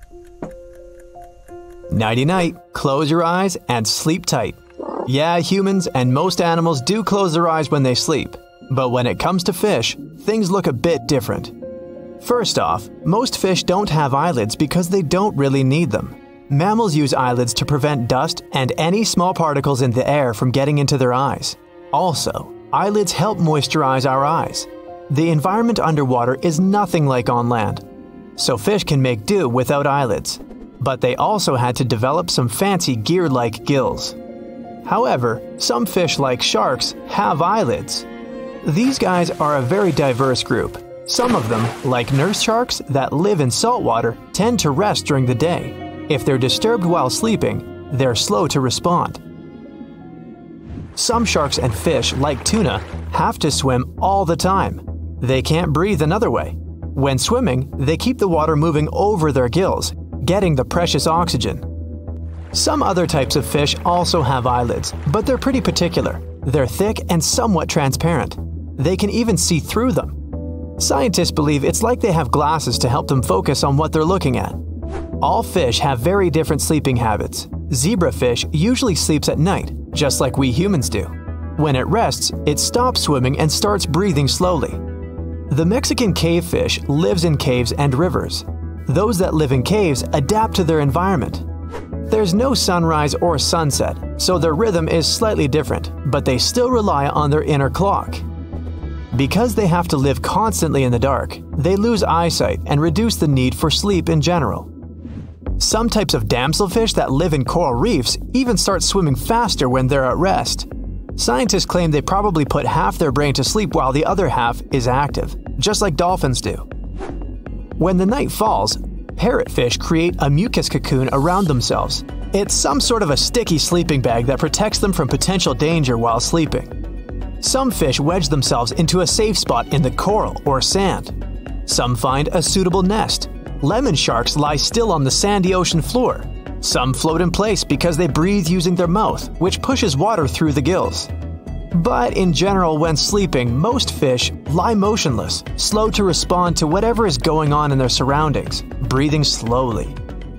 Nighty-night, close your eyes and sleep tight. Yeah, humans and most animals do close their eyes when they sleep, but when it comes to fish, things look a bit different. First off, most fish don't have eyelids because they don't really need them. Mammals use eyelids to prevent dust and any small particles in the air from getting into their eyes. Also, eyelids help moisturize our eyes. The environment underwater is nothing like on land, so fish can make do without eyelids. But they also had to develop some fancy gear-like gills. However, some fish like sharks have eyelids. These guys are a very diverse group. Some of them, like nurse sharks that live in saltwater, tend to rest during the day. If they're disturbed while sleeping, they're slow to respond. Some sharks and fish, like tuna, have to swim all the time. They can't breathe another way. When swimming, they keep the water moving over their gills, getting the precious oxygen. Some other types of fish also have eyelids, but they're pretty particular. They're thick and somewhat transparent. They can even see through them. Scientists believe it's like they have glasses to help them focus on what they're looking at. All fish have very different sleeping habits. Zebrafish usually sleeps at night, just like we humans do. When it rests, it stops swimming and starts breathing slowly. The Mexican cavefish lives in caves and rivers. Those that live in caves adapt to their environment. There's no sunrise or sunset, so their rhythm is slightly different, but they still rely on their inner clock. Because they have to live constantly in the dark, they lose eyesight and reduce the need for sleep in general. Some types of damselfish that live in coral reefs even start swimming faster when they're at rest. Scientists claim they probably put half their brain to sleep while the other half is active, just like dolphins do. When the night falls, parrotfish create a mucus cocoon around themselves. It's some sort of a sticky sleeping bag that protects them from potential danger while sleeping. Some fish wedge themselves into a safe spot in the coral or sand. Some find a suitable nest. Lemon sharks lie still on the sandy ocean floor. Some float in place because they breathe using their mouth, which pushes water through the gills. But in general, when sleeping, most fish lie motionless, slow to respond to whatever is going on in their surroundings, breathing slowly.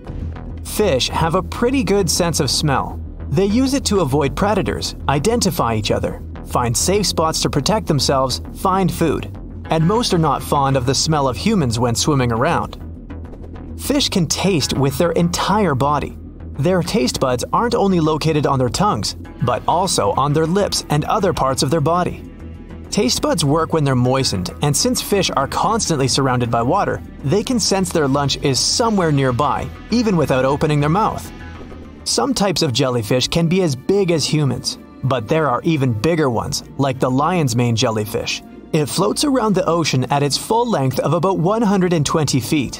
Fish have a pretty good sense of smell. They use it to avoid predators, identify each other, find safe spots to protect themselves, find food. And most are not fond of the smell of humans when swimming around. Fish can taste with their entire body. Their taste buds aren't only located on their tongues, but also on their lips and other parts of their body. Taste buds work when they're moistened, and since fish are constantly surrounded by water, they can sense their lunch is somewhere nearby, even without opening their mouth. Some types of jellyfish can be as big as humans, but there are even bigger ones, like the lion's mane jellyfish. It floats around the ocean at its full length of about 120 feet.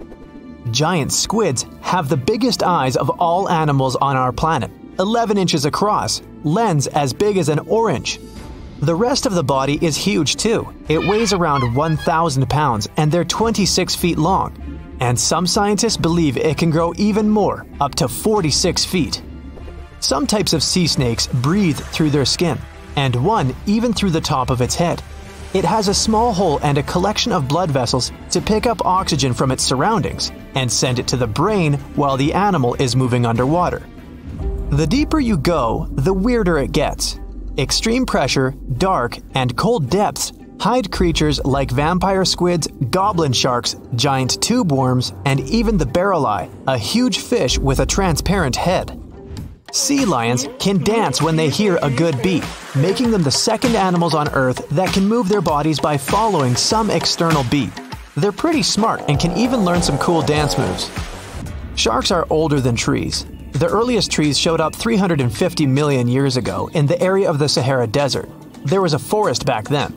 Giant squids have the biggest eyes of all animals on our planet, 11 inches across, lens as big as an orange. The rest of the body is huge too. It weighs around 1,000 pounds and they're 26 feet long. And some scientists believe it can grow even more, up to 46 feet. Some types of sea snakes breathe through their skin, and one even through the top of its head. It has a small hole and a collection of blood vessels to pick up oxygen from its surroundings and send it to the brain while the animal is moving underwater. The deeper you go, the weirder it gets. Extreme pressure, dark, and cold depths hide creatures like vampire squids, goblin sharks, giant tube worms, and even the barrel eye, a huge fish with a transparent head. Sea lions can dance when they hear a good beat, making them the second animals on Earth that can move their bodies by following some external beat. They're pretty smart and can even learn some cool dance moves. Sharks are older than trees. The earliest trees showed up 350 million years ago in the area of the Sahara Desert. There was a forest back then.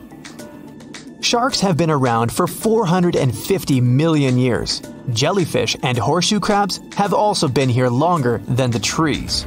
Sharks have been around for 450 million years. Jellyfish and horseshoe crabs have also been here longer than the trees.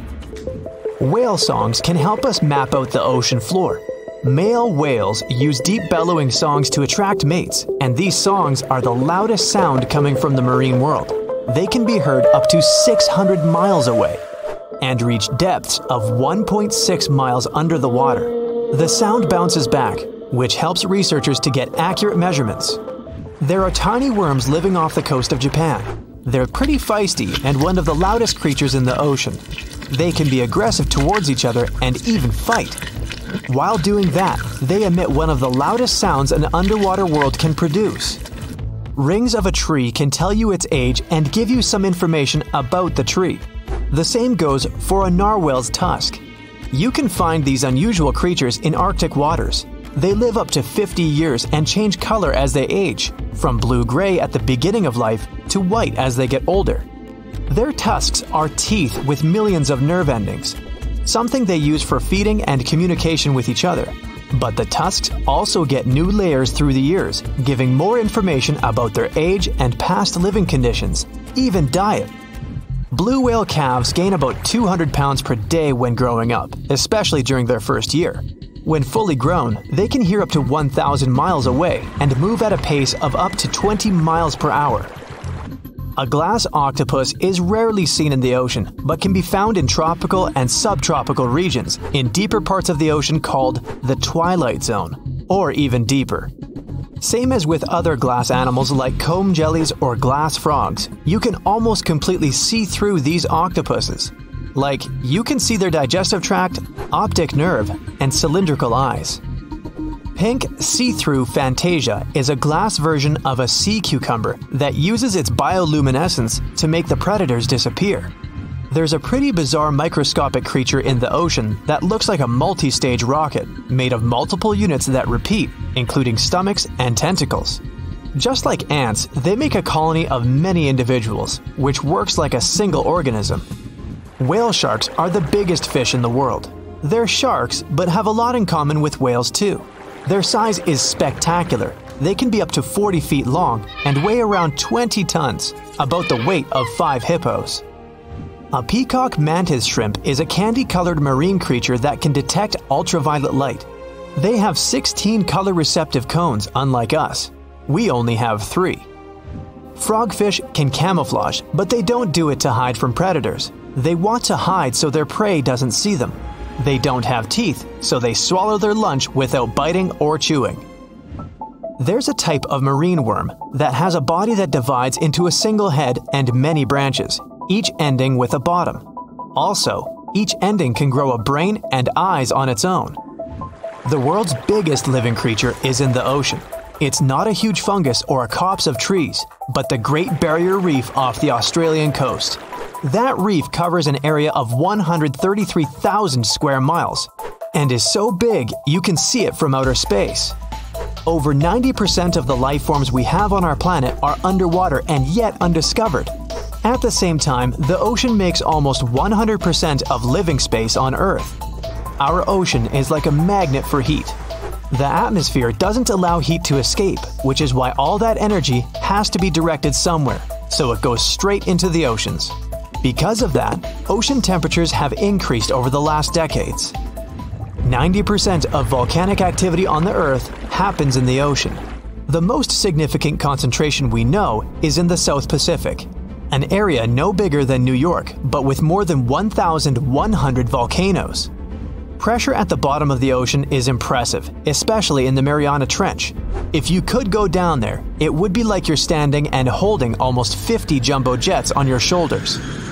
Whale songs can help us map out the ocean floor. Male whales use deep bellowing songs to attract mates, and these songs are the loudest sound coming from the marine world. They can be heard up to 600 miles away and reach depths of 1.6 miles under the water. The sound bounces back, which helps researchers to get accurate measurements. There are tiny worms living off the coast of Japan. They're pretty feisty and one of the loudest creatures in the ocean. They can be aggressive towards each other and even fight. While doing that, they emit one of the loudest sounds an underwater world can produce. Rings of a tree can tell you its age and give you some information about the tree. The same goes for a narwhal's tusk. You can find these unusual creatures in Arctic waters. They live up to 50 years and change color as they age, from blue-gray at the beginning of life to white as they get older. Their tusks are teeth with millions of nerve endings, something they use for feeding and communication with each other. But the tusks also get new layers through the years, giving more information about their age and past living conditions, even diet. Blue whale calves gain about 200 pounds per day when growing up, especially during their first year. When fully grown, they can hear up to 1,000 miles away and move at a pace of up to 20 miles per hour. A glass octopus is rarely seen in the ocean, but can be found in tropical and subtropical regions in deeper parts of the ocean called the twilight zone, or even deeper. Same as with other glass animals like comb jellies or glass frogs, you can almost completely see through these octopuses. Like, you can see their digestive tract, optic nerve, and cylindrical eyes. Pink see-through Fantasia is a glass version of a sea cucumber that uses its bioluminescence to make the predators disappear. There's a pretty bizarre microscopic creature in the ocean that looks like a multi-stage rocket, made of multiple units that repeat, including stomachs and tentacles. Just like ants, they make a colony of many individuals, which works like a single organism. Whale sharks are the biggest fish in the world. They're sharks, but have a lot in common with whales too. Their size is spectacular. They can be up to 40 feet long and weigh around 20 tons, about the weight of 5 hippos. A peacock mantis shrimp is a candy-colored marine creature that can detect ultraviolet light. They have 16 color-receptive cones, unlike us. We only have 3. Frogfish can camouflage, but they don't do it to hide from predators. They want to hide so their prey doesn't see them. They don't have teeth, so they swallow their lunch without biting or chewing. There's a type of marine worm that has a body that divides into a single head and many branches, each ending with a bottom. Also, each ending can grow a brain and eyes on its own. The world's biggest living creature is in the ocean. It's not a huge fungus or a copse of trees, but the Great Barrier Reef off the Australian coast. That reef covers an area of 133,000 square miles and is so big you can see it from outer space. Over 90% of the life forms we have on our planet are underwater and yet undiscovered. At the same time, the ocean makes almost 100% of living space on Earth. Our ocean is like a magnet for heat. The atmosphere doesn't allow heat to escape, which is why all that energy has to be directed somewhere, so it goes straight into the oceans. Because of that, ocean temperatures have increased over the last decades. 90% of volcanic activity on the Earth happens in the ocean. The most significant concentration we know is in the South Pacific, an area no bigger than New York, but with more than 1,100 volcanoes. Pressure at the bottom of the ocean is impressive, especially in the Mariana Trench. If you could go down there, it would be like you're standing and holding almost 50 jumbo jets on your shoulders.